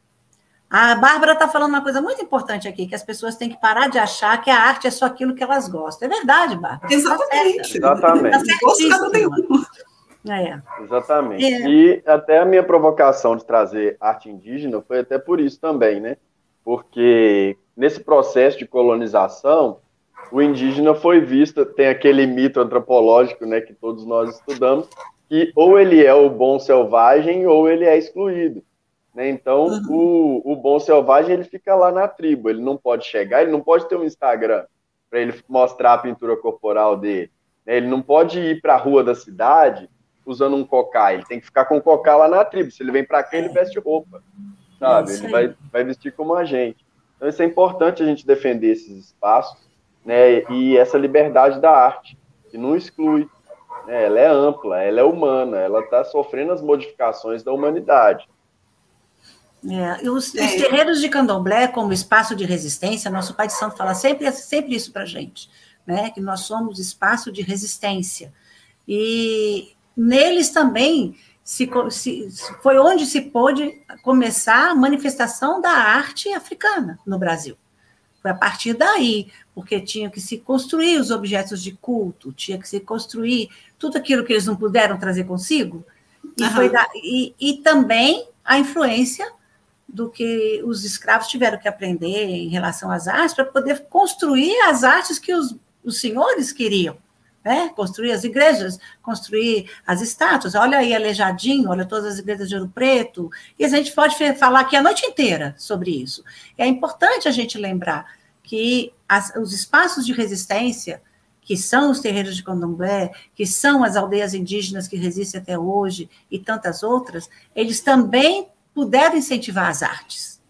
A Bárbara está falando uma coisa muito importante aqui, que as pessoas têm que parar de achar que a arte é só aquilo que elas gostam. É verdade, Bárbara. Exatamente. Tá Exatamente. Tá é. Exatamente. É. E até a minha provocação de trazer arte indígena foi até por isso também, né? Porque nesse processo de colonização, o indígena foi visto, tem aquele mito antropológico, né, que todos nós estudamos, que ou ele é o bom selvagem ou ele é excluído. Né? Então, uhum. o, o bom selvagem ele fica lá na tribo, ele não pode chegar, ele não pode ter um Instagram para ele mostrar a pintura corporal dele, né? Ele não pode ir para a rua da cidade usando um cocá, ele tem que ficar com o cocá lá na tribo, se ele vem para cá ele veste roupa, sabe? Ele vai, vai vestir como a gente. Então, isso é importante a gente defender esses espaços, né? E essa liberdade da arte, que não exclui, né? Ela é ampla, ela é humana, ela está sofrendo as modificações da humanidade. É, os, é. os terreiros de candomblé, como espaço de resistência, nosso pai de santo fala sempre, sempre isso para a gente, né? Que nós somos espaço de resistência. E neles também se, se, foi onde se pôde começar a manifestação da arte africana no Brasil. Foi a partir daí, porque tinha que se construir os objetos de culto, tinha que se construir tudo aquilo que eles não puderam trazer consigo. E, uhum. foi da, e, e também a influência do que os escravos tiveram que aprender em relação às artes para poder construir as artes que os, os senhores queriam, né? Construir as igrejas, construir as estátuas. Olha aí Aleijadinho, olha todas as igrejas de Ouro Preto, e a gente pode falar aqui a noite inteira sobre isso. É importante a gente lembrar que as, os espaços de resistência, que são os terreiros de candomblé, que são as aldeias indígenas que resistem até hoje, e tantas outras, eles também puderam incentivar as artes.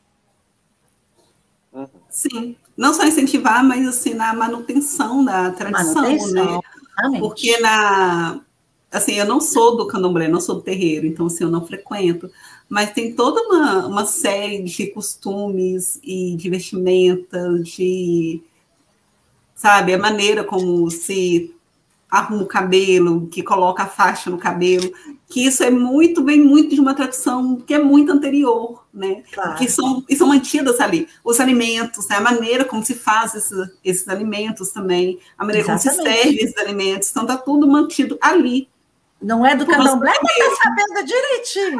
Sim, não só incentivar, mas assim, na manutenção da tradição, manutenção, né? Exatamente. Porque na, assim, eu não sou do candomblé, não sou do terreiro, então assim, eu não frequento, mas tem toda uma, uma série de costumes e de vestimenta, de, sabe, a maneira como se arruma o cabelo, que coloca a faixa no cabelo, que isso é muito, vem muito de uma tradição que é muito anterior, né? Claro. Que são, e são mantidas ali. Os alimentos, né? A maneira como se faz esses, esses alimentos também, a maneira Exatamente. Como se serve esses alimentos, então está tudo mantido ali. Não é do candomblé, mas está sabendo direitinho,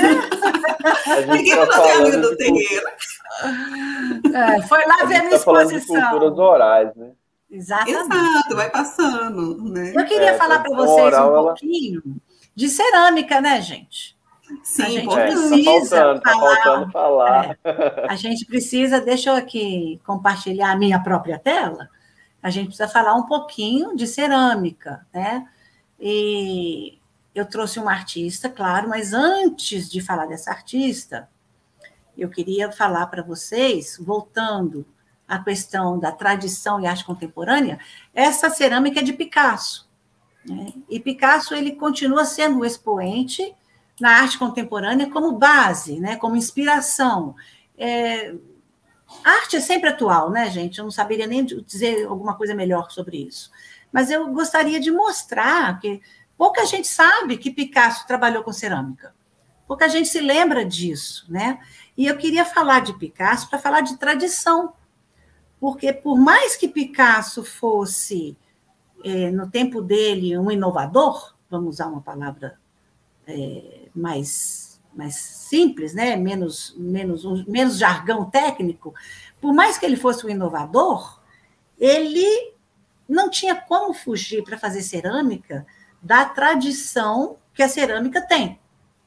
né? Ninguém não é amigo do terreiro. É, foi lá ver a minha tá exposição. De culturas orais, né? Exatamente. Exato, vai passando. Né? Eu queria é, falar para vocês oral, um pouquinho ela... de cerâmica, né, gente? Sim, a gente é, precisa tá faltando, falar. Tá faltando falar. É, a gente precisa, deixa eu aqui compartilhar a minha própria tela, a gente precisa falar um pouquinho de cerâmica, né? E eu trouxe uma artista, claro, mas antes de falar dessa artista, eu queria falar para vocês, voltando à questão da tradição e arte contemporânea, essa cerâmica é de Picasso, né? E Picasso ele continua sendo o expoente na arte contemporânea como base, né? Como inspiração. É, a arte é sempre atual, né, gente? Eu não saberia nem dizer alguma coisa melhor sobre isso. Mas eu gostaria de mostrar que pouca gente sabe que Picasso trabalhou com cerâmica. Pouca gente se lembra disso, né? E eu queria falar de Picasso para falar de tradição. Porque, por mais que Picasso fosse, é, no tempo dele, um inovador, vamos usar uma palavra é, mais, mais simples, né? menos, menos, menos jargão técnico, por mais que ele fosse um inovador, ele não tinha como fugir para fazer cerâmica da tradição que a cerâmica tem.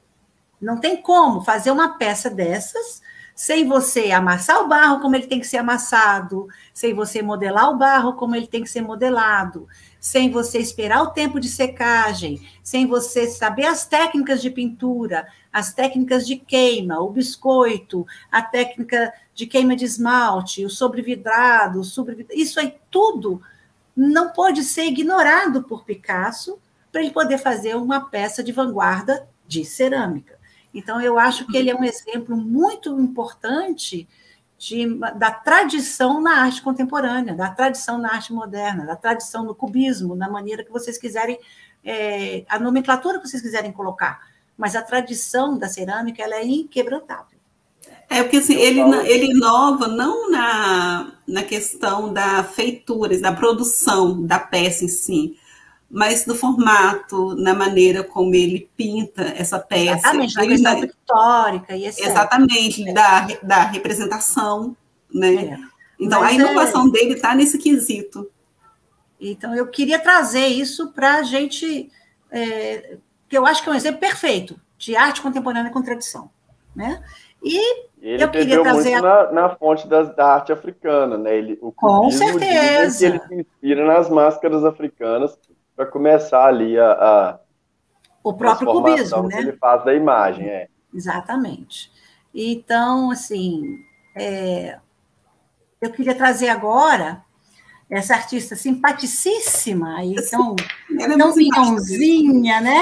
Não tem como fazer uma peça dessas sem você amassar o barro como ele tem que ser amassado, sem você modelar o barro como ele tem que ser modelado, sem você esperar o tempo de secagem, sem você saber as técnicas de pintura, as técnicas de queima, o biscoito, a técnica de queima de esmalte, o sobrevidrado, o sobrevidrado, isso aí tudo não pode ser ignorado por Picasso para ele poder fazer uma peça de vanguarda de cerâmica. Então, eu acho que ele é um exemplo muito importante de, da tradição na arte contemporânea, da tradição na arte moderna, da tradição no cubismo, na maneira que vocês quiserem, é, a nomenclatura que vocês quiserem colocar. Mas a tradição da cerâmica ela é inquebrantável. É porque assim, ele, ele inova não na, na questão da feitura, da produção da peça em si, mas no formato, na maneira como ele pinta essa peça. Exatamente, na questão na... pictórica e etcétera. Exatamente, é. da, da representação. Né? É. Então, mas a inovação é... dele está nesse quesito. Então, eu queria trazer isso para a gente, é, que eu acho que é um exemplo perfeito de arte contemporânea com tradição. Né? E ele eu queria trazer muito a... na, na fonte das, da arte africana, né? Ele, o com certeza. Que ele se inspira nas máscaras africanas para começar ali a, a o próprio cubismo, né? Que ele faz da imagem, é. Exatamente. Então, assim, é... eu queria trazer agora essa artista simpaticíssima aí, tão, tão pinhãozinha, né?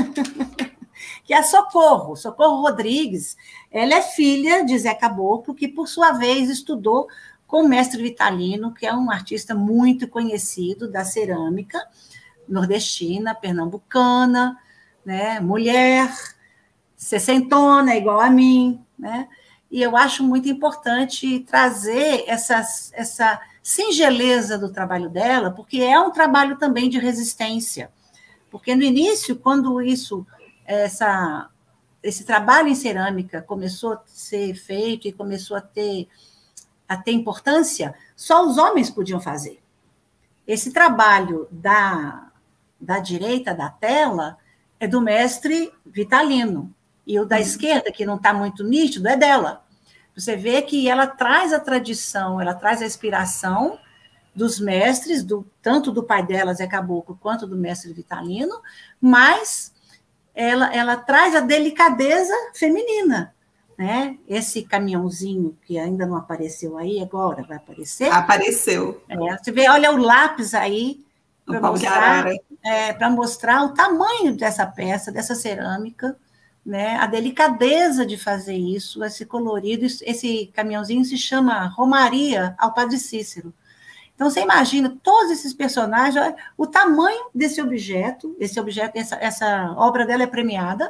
Que é a Socorro, Socorro Rodrigues. Ela é filha de Zé Caboclo, que, por sua vez, estudou com o mestre Vitalino, que é um artista muito conhecido da cerâmica nordestina, pernambucana, né? Mulher, sessentona, igual a mim, né? E eu acho muito importante trazer essa, essa singeleza do trabalho dela, porque é um trabalho também de resistência. Porque no início, quando isso... Essa, esse trabalho em cerâmica começou a ser feito e começou a ter, a ter importância, só os homens podiam fazer. Esse trabalho da, da direita da tela é do mestre Vitalino, e o da uhum. esquerda, que não está muito nítido, é dela. Você vê que ela traz a tradição, ela traz a inspiração dos mestres, do, tanto do pai dela, Zé Caboclo, quanto do mestre Vitalino, mas... Ela, ela traz a delicadeza feminina, né? Esse caminhãozinho que ainda não apareceu aí, agora vai aparecer. Apareceu. É, você vê, olha o lápis aí, para mostrar, é, para mostrar o tamanho dessa peça, dessa cerâmica, né? A delicadeza de fazer isso, esse colorido. Esse caminhãozinho se chama Romaria ao Padre Cícero. Então, você imagina todos esses personagens, olha, o tamanho desse objeto, esse objeto, essa, essa obra dela é premiada,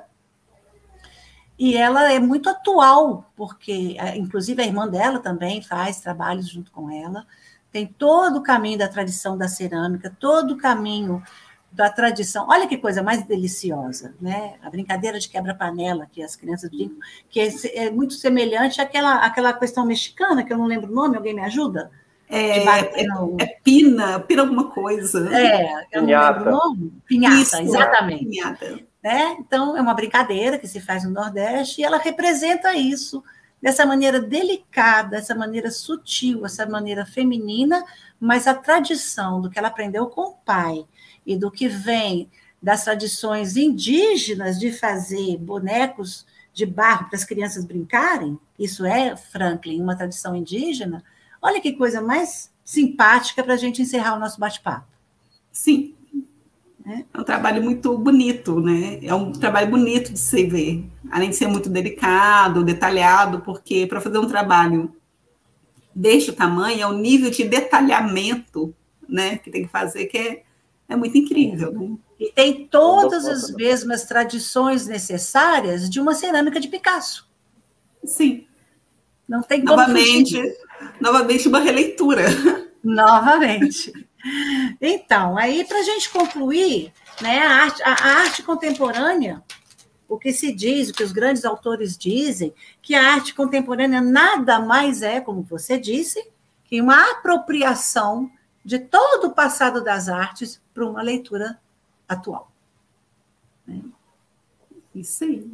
e ela é muito atual, porque, inclusive, a irmã dela também faz trabalhos junto com ela, tem todo o caminho da tradição da cerâmica, todo o caminho da tradição. Olha que coisa mais deliciosa, né? A brincadeira de quebra-panela que as crianças brincam, que é, é muito semelhante àquela, àquela questão mexicana, que eu não lembro o nome, alguém me ajuda? É, é, no... é pina, pina alguma coisa. É, eu Pinhata. não lembro o nome. Pinhata, Isso, exatamente. Pinhata. Né? Então, é uma brincadeira que se faz no Nordeste, e ela representa isso, dessa maneira delicada, essa maneira sutil, essa maneira feminina, mas a tradição do que ela aprendeu com o pai, e do que vem das tradições indígenas de fazer bonecos de barro para as crianças brincarem, isso é, Franklin, uma tradição indígena. Olha que coisa mais simpática para a gente encerrar o nosso bate-papo. Sim, é. é um trabalho muito bonito, né? É um trabalho bonito de se ver, além de ser muito delicado, detalhado, porque para fazer um trabalho deste tamanho, é um nível de detalhamento, né, que tem que fazer, que é É muito incrível, né? E tem todas as mesmas tradições necessárias de uma cerâmica de Picasso. Sim. Não tem como novamente, novamente uma releitura. Novamente. Então, aí para a gente concluir, né, a arte, a arte contemporânea, o que se diz, o que os grandes autores dizem, que a arte contemporânea nada mais é, como você disse, que uma apropriação de todo o passado das artes para uma leitura atual. Né? Isso aí.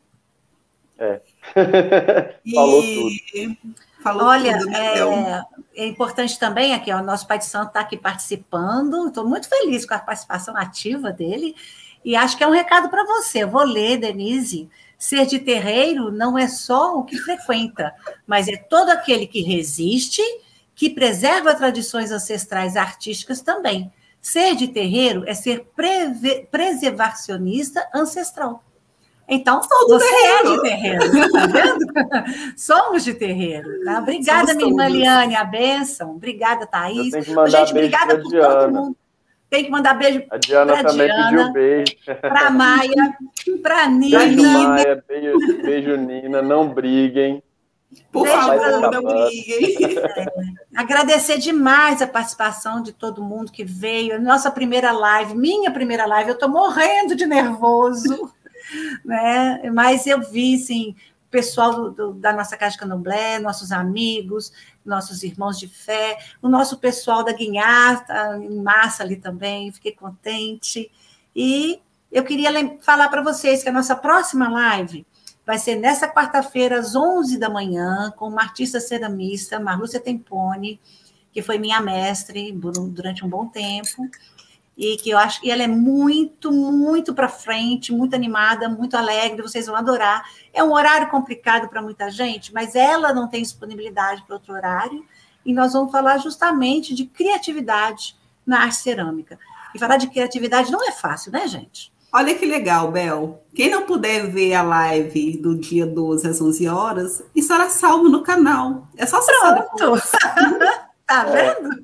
É. Falou e... tudo. Falou Olha, tudo, né, é, é importante também, aqui, ó, o nosso Pai de Santo está aqui participando, estou muito feliz com a participação ativa dele, e acho que é um recado para você. Eu vou ler, Denise. Ser de terreiro não é só o que frequenta, mas é todo aquele que resiste, que preserva tradições ancestrais artísticas também. Ser de terreiro é ser preservacionista ancestral. Então, você terreiro. é de terreiro, tá vendo? Somos de terreiro, tá? Obrigada, Somos minha irmã Liane, a bênção. Obrigada, Thaís. Tem que mandar Gente, beijo obrigada por Diana. todo mundo. Tem que mandar beijo para a Diana pra também Diana, pediu beijo. Para a Maia, para a Nina. Beijo, Maia. Beijo, beijo, Nina. Não briguem. Por Beijo favor, não briguem. É, agradecer demais a participação de todo mundo que veio. Nossa primeira live, minha primeira live, eu estou morrendo de nervoso, né? Mas eu vi, assim, o pessoal do, do, da nossa Casa de Candomblé, nossos amigos, nossos irmãos de fé, o nosso pessoal da Guinhar, tá em massa ali também, fiquei contente. E eu queria falar para vocês que a nossa próxima live vai ser nessa quarta-feira, às onze da manhã, com uma artista ceramista, Marlúcia Tempone, que foi minha mestre durante um bom tempo, e que eu acho que ela é muito, muito para frente, muito animada, muito alegre, vocês vão adorar. É um horário complicado para muita gente, mas ela não tem disponibilidade para outro horário, e nós vamos falar justamente de criatividade na arte cerâmica. E falar de criatividade não é fácil, né, gente? Olha que legal, Bel. Quem não puder ver a live do dia doze às onze horas, estará salvo no canal. É só acessar. Pronto. Tá vendo?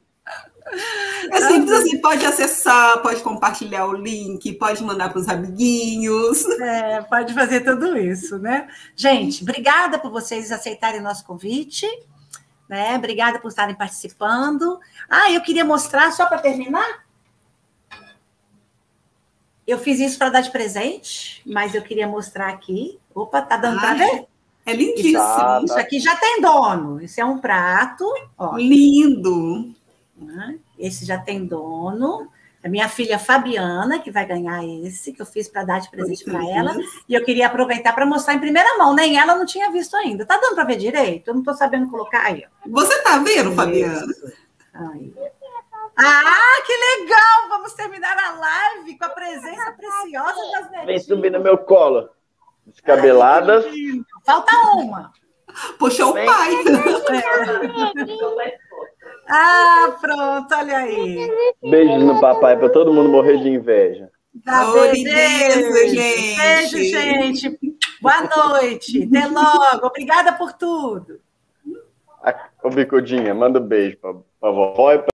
É simples assim, pode acessar, pode compartilhar o link, pode mandar para os amiguinhos. É, pode fazer tudo isso, né? Gente, obrigada por vocês aceitarem nosso convite, né? Obrigada por estarem participando. Ah, eu queria mostrar, só para terminar, eu fiz isso para dar de presente, mas eu queria mostrar aqui. Opa, tá dando para ver? É lindíssimo. Isso, ah, tá. Isso aqui já tem dono. Isso é um prato. Ó. Lindo. Esse já tem dono. É minha filha Fabiana, que vai ganhar esse, que eu fiz para dar de presente para ela. E eu queria aproveitar para mostrar em primeira mão. Nem ela não tinha visto ainda. Tá dando para ver direito? Eu não estou sabendo colocar aí. Ó. Você tá vendo, Fabiana? Aí. Ah, que legal! Vamos terminar a live com a presença preciosa das netinhas. Vem subir no meu colo. Descabeladas. Ai, falta uma. Puxou o pai. É. Ah, pronto, olha aí. Beijo no papai para todo mundo morrer de inveja. Tá, beijo, beijo, gente. Beijo, gente. Boa noite. Até logo. Obrigada por tudo. Ô, Bicudinha, manda um beijo para a vovó e pra